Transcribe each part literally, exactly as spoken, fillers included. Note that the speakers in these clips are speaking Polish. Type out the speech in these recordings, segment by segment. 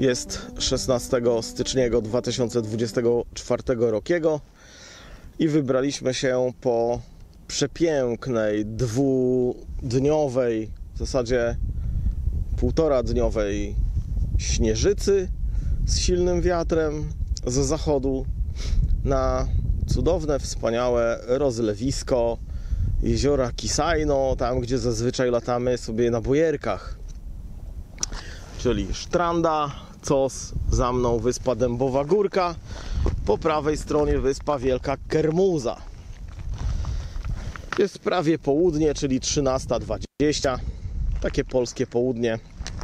Jest szesnastego stycznia dwa tysiące dwudziestego czwartego roku i wybraliśmy się po przepięknej, dwudniowej, w zasadzie półtora dniowej śnieżycy z silnym wiatrem z zachodu na cudowne, wspaniałe rozlewisko jeziora Kisajno, tam gdzie zazwyczaj latamy sobie na bojerkach, czyli Sztranda, Cos, za mną wyspa Dębowa Górka, po prawej stronie wyspa Wielka Kermuza. Jest prawie południe, czyli trzynasta dwadzieścia, takie polskie południe.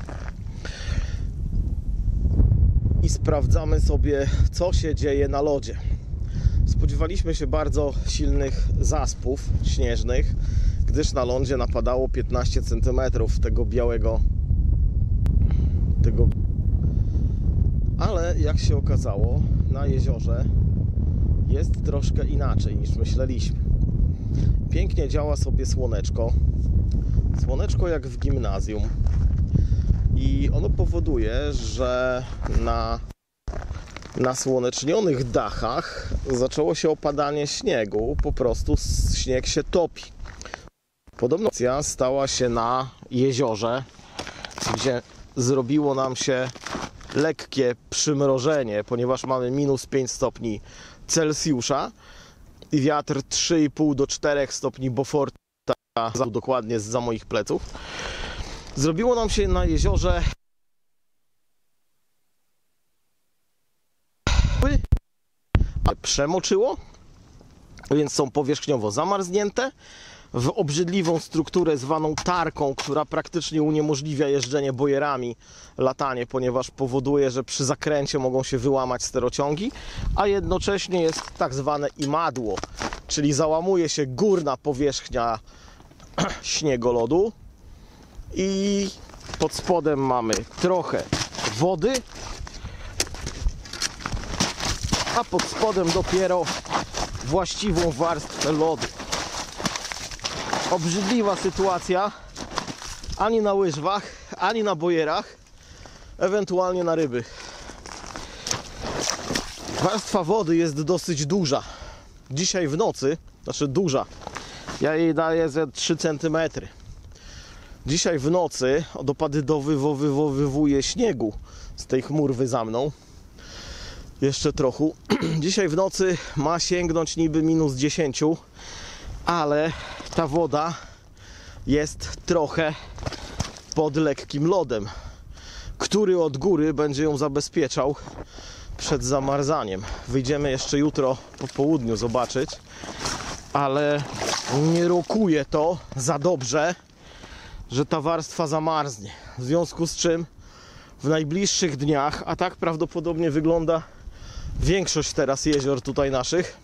I sprawdzamy sobie, co się dzieje na lodzie. Spodziewaliśmy się bardzo silnych zaspów śnieżnych, gdyż na lądzie napadało piętnaście centymetrów tego białego tego. Ale jak się okazało, na jeziorze jest troszkę inaczej niż myśleliśmy. Pięknie działa sobie słoneczko. Słoneczko jak w gimnazjum. I ono powoduje, że na nasłonecznionych dachach zaczęło się opadanie śniegu. Po prostu śnieg się topi. Podobna akcja stała się na jeziorze, gdzie zrobiło nam się lekkie przymrożenie, ponieważ mamy minus pięć stopni Celsjusza i wiatr trzy i pół do czterech stopni Beauforta, dokładnie zza moich pleców. Zrobiło nam się na jeziorze przemoczyło, więc są powierzchniowo zamarznięte w obrzydliwą strukturę zwaną tarką, która praktycznie uniemożliwia jeżdżenie bojerami, latanie, ponieważ powoduje, że przy zakręcie mogą się wyłamać sterociągi, a jednocześnie jest tak zwane imadło, czyli załamuje się górna powierzchnia śniegolodu i pod spodem mamy trochę wody, a pod spodem dopiero właściwą warstwę lodu. Obrzydliwa sytuacja, ani na łyżwach, ani na bojerach, ewentualnie na ryby. Warstwa wody jest dosyć duża. Dzisiaj w nocy, znaczy duża, ja jej daję ze trzy centymetry. Dzisiaj w nocy odopady dowywowywuje śniegu z tej chmurwy za mną. Jeszcze trochę. Dzisiaj w nocy ma sięgnąć niby minus dziesięć, ale ta woda jest trochę pod lekkim lodem, który od góry będzie ją zabezpieczał przed zamarzaniem. Wyjdziemy jeszcze jutro po południu zobaczyć, ale nie rokuje to za dobrze, że ta warstwa zamarznie. W związku z czym w najbliższych dniach, a tak prawdopodobnie wygląda większość teraz jezior tutaj naszych,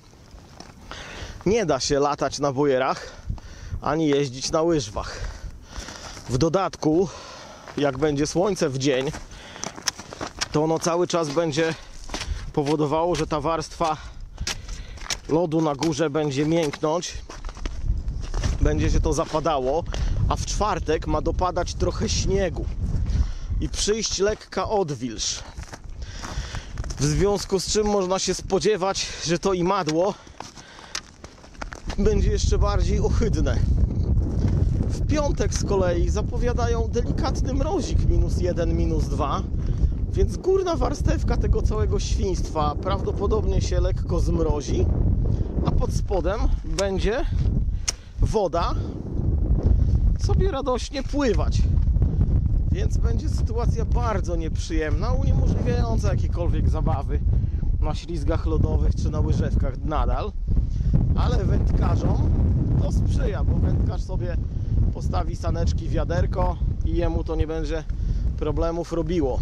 nie da się latać na bojerach ani jeździć na łyżwach. W dodatku, jak będzie słońce w dzień, to ono cały czas będzie powodowało, że ta warstwa lodu na górze będzie mięknąć, będzie się to zapadało, a w czwartek ma dopadać trochę śniegu i przyjść lekka odwilż. W związku z czym można się spodziewać, że to imadło będzie jeszcze bardziej ohydne. W piątek z kolei zapowiadają delikatny mrozik, minus jeden, minus dwa, więc górna warstewka tego całego świństwa prawdopodobnie się lekko zmrozi, a pod spodem będzie woda sobie radośnie pływać. Więc będzie sytuacja bardzo nieprzyjemna, uniemożliwiająca jakiekolwiek zabawy na ślizgach lodowych czy na łyżewkach nadal. Ale wędkarzom to sprzyja, bo wędkarz sobie postawi saneczki, wiaderko i jemu to nie będzie problemów robiło.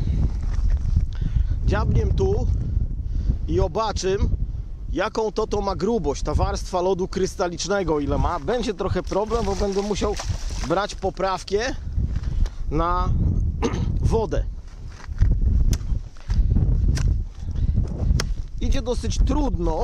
Dziabniem tu i obaczym, jaką to to ma grubość, ta warstwa lodu krystalicznego, ile ma. Będzie trochę problem, bo będę musiał brać poprawkę na wodę. Idzie dosyć trudno.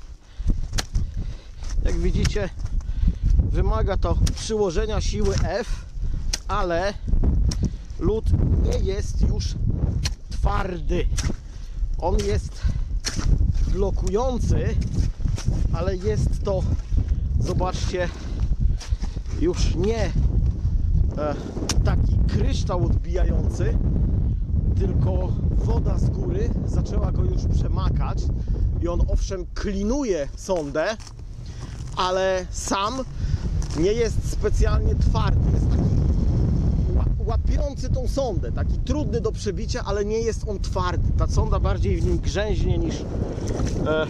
Jak widzicie, wymaga to przyłożenia siły F, ale lód nie jest już twardy. On jest blokujący, ale jest to, zobaczcie, już nie e, taki kryształ odbijający, tylko woda z góry zaczęła go już przemakać i on owszem klinuje sondę, ale sam nie jest specjalnie twardy. Jest taki łapiący tą sondę, taki trudny do przebicia, ale nie jest on twardy. Ta sonda bardziej w nim grzęźnie niż e,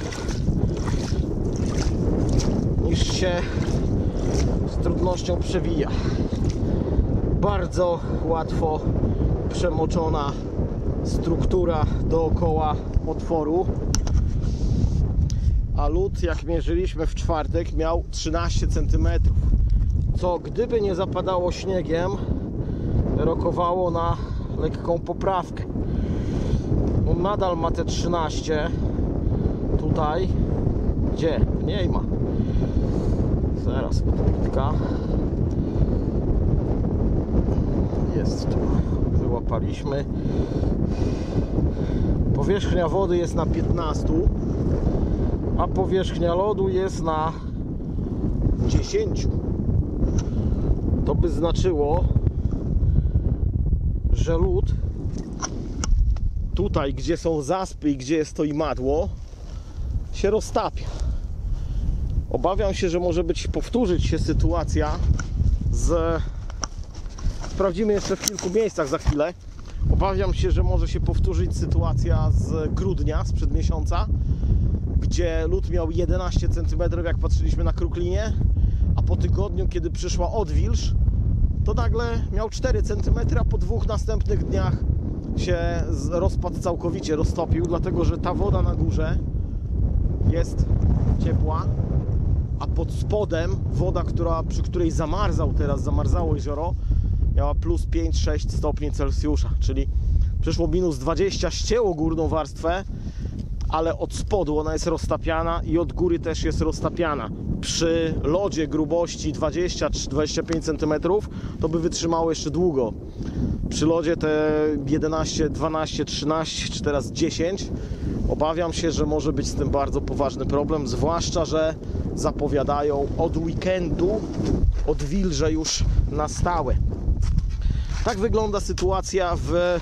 niż się z trudnością przewija. Bardzo łatwo przemoczona struktura dookoła otworu, a lód, jak mierzyliśmy w czwartek, miał trzynaście centymetrów, co gdyby nie zapadało śniegiem, rokowało na lekką poprawkę. On nadal ma te trzynaście. Tutaj gdzie? Mniej ma. Zaraz odbitka. Jest tu. Wyłapaliśmy. Powierzchnia wody jest na piętnaście, a powierzchnia lodu jest na dziesięć. To by znaczyło, że lód tutaj, gdzie są zaspy i gdzie jest to imadło, się roztapia. Obawiam się, że może być powtórzyć się sytuacja z... Sprawdzimy jeszcze w kilku miejscach za chwilę. Obawiam się, że może się powtórzyć sytuacja z grudnia, sprzed miesiąca, gdzie lód miał jedenaście centymetrów, jak patrzyliśmy na Kruklinię, a po tygodniu, kiedy przyszła odwilż, to nagle miał cztery centymetry, a po dwóch następnych dniach się rozpadł całkowicie, roztopił, dlatego że ta woda na górze jest ciepła, a pod spodem woda, która, przy której zamarzał teraz, zamarzało jezioro, miała plus pięć sześć stopni Celsjusza, czyli przyszło minus dwadzieścia, ścięło górną warstwę, ale od spodu ona jest roztapiana i od góry też jest roztapiana. Przy lodzie grubości dwadzieścia czy dwadzieścia pięć centymetrów to by wytrzymało jeszcze długo. Przy lodzie te jedenaście, dwanaście, trzynaście czy teraz dziesięć obawiam się, że może być z tym bardzo poważny problem, zwłaszcza że zapowiadają od weekendu odwilże już na stałe. Tak wygląda sytuacja w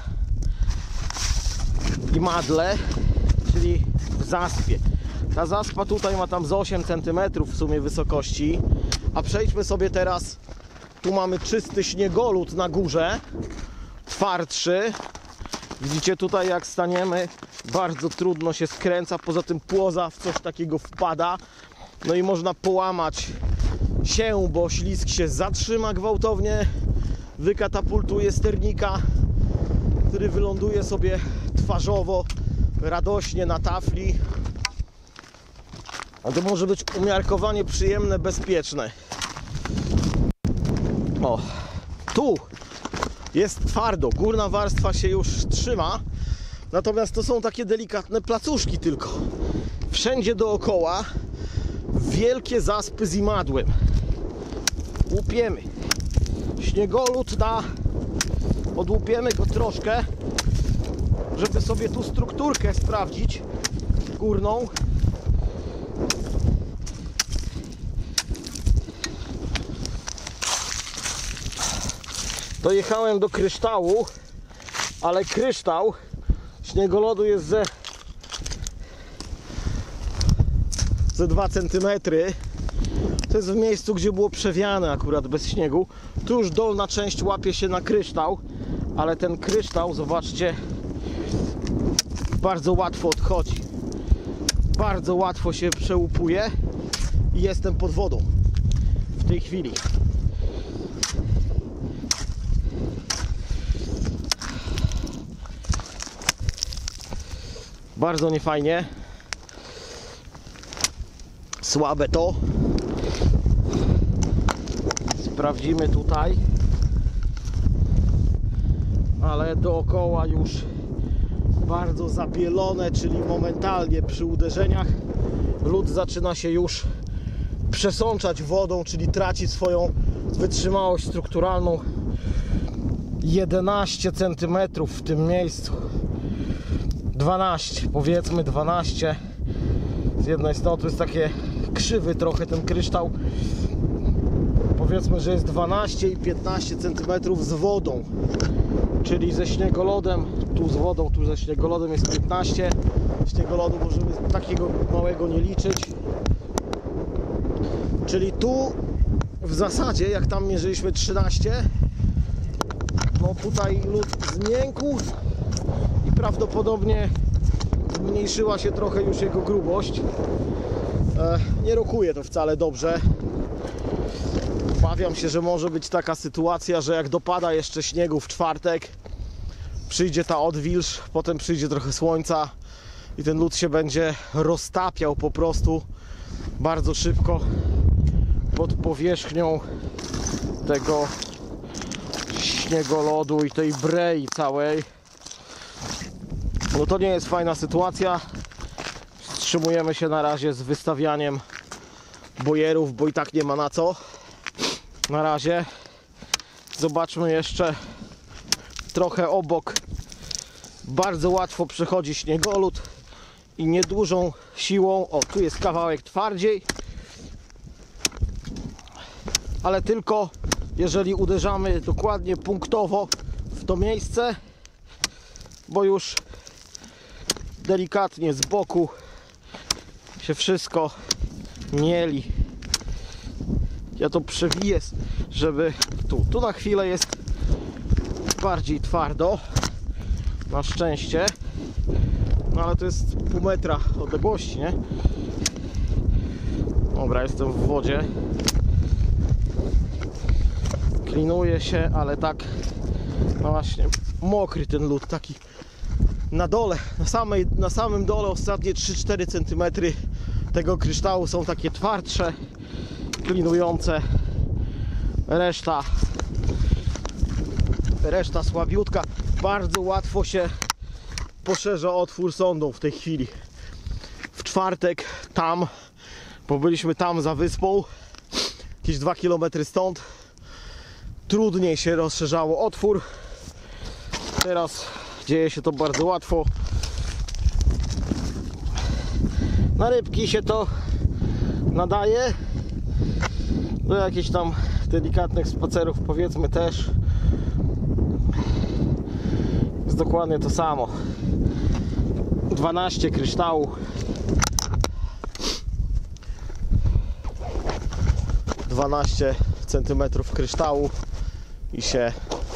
imadle, czyli w zaspie. Ta zaspa tutaj ma tam z osiem centymetrów w sumie wysokości, a przejdźmy sobie teraz, tu mamy czysty śniegolód na górze, twardszy. Widzicie tutaj, jak staniemy, bardzo trudno się skręca, poza tym płoza w coś takiego wpada, no i można połamać się, bo ślizg się zatrzyma gwałtownie, wykatapultuje sternika, który wyląduje sobie twarzowo, radośnie na tafli. A to może być umiarkowanie przyjemne, bezpieczne. O, tu jest twardo, górna warstwa się już trzyma, natomiast to są takie delikatne placuszki tylko. Wszędzie dookoła wielkie zaspy z imadłem. Łupiemy. Śniegolód na... Odłupiemy go troszkę, żeby sobie tu strukturkę sprawdzić górną. Dojechałem do kryształu, ale kryształ śniegolodu jest ze, ze dwa centymetry. To jest w miejscu, gdzie było przewiane akurat bez śniegu. Tu już dolna część łapie się na kryształ, ale ten kryształ, zobaczcie, bardzo łatwo odchodzi. Bardzo łatwo się przełupuje i jestem pod wodą w tej chwili. Bardzo niefajnie. Słabe to. Sprawdzimy tutaj. Ale dookoła już bardzo zabielone, czyli momentalnie przy uderzeniach lód zaczyna się już przesączać wodą, czyli traci swoją wytrzymałość strukturalną. jedenaście centymetrów w tym miejscu. dwanaście, powiedzmy dwanaście. Z jednej strony to jest takie krzywy trochę ten kryształ. Powiedzmy, że jest dwanaście i piętnaście centymetrów z wodą, czyli ze śniegolodem. Tu z wodą, tu ze śniegolodem jest piętnaście. Śniegolodu możemy takiego małego nie liczyć. Czyli tu w zasadzie, jak tam mierzyliśmy trzynaście, no tutaj lód zmiękł i prawdopodobnie zmniejszyła się trochę już jego grubość. E, nie rokuje to wcale dobrze. Obawiam się, że może być taka sytuacja, że jak dopada jeszcze śniegu w czwartek, przyjdzie ta odwilż, potem przyjdzie trochę słońca i ten lód się będzie roztapiał po prostu bardzo szybko pod powierzchnią tego śniegolodu i tej brei całej. No to nie jest fajna sytuacja. Wstrzymujemy się na razie z wystawianiem bojerów, bo i tak nie ma na co. Na razie zobaczmy jeszcze trochę obok. Bardzo łatwo przechodzi śniegolód i niedużą siłą. O, tu jest kawałek twardziej, ale tylko jeżeli uderzamy dokładnie punktowo w to miejsce, bo już delikatnie z boku się wszystko mieli. Ja to przewiję, żeby tu, tu na chwilę jest bardziej twardo, na szczęście, no ale to jest pół metra odległości, nie? Dobra, jestem w wodzie, klinuje się, ale tak, no właśnie, mokry ten lód, taki na dole, na, samej, na samym dole ostatnie trzy cztery centymetry tego kryształu są takie twardsze, klinujące, reszta reszta słabiutka. Bardzo łatwo się poszerza otwór sondą w tej chwili. W czwartek tam, bo byliśmy tam za wyspą, jakieś dwa kilometry stąd, trudniej się rozszerzało otwór. Teraz dzieje się to bardzo łatwo. Na rybki się to nadaje, do jakichś tam delikatnych spacerów powiedzmy też. Jest dokładnie to samo. dwanaście kryształu. dwanaście centymetrów kryształu i się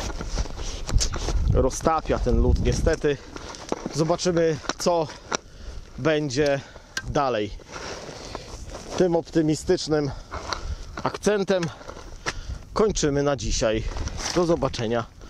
roztapia ten lód niestety. Zobaczymy, co będzie dalej. Tym optymistycznym akcentem kończymy na dzisiaj. Do zobaczenia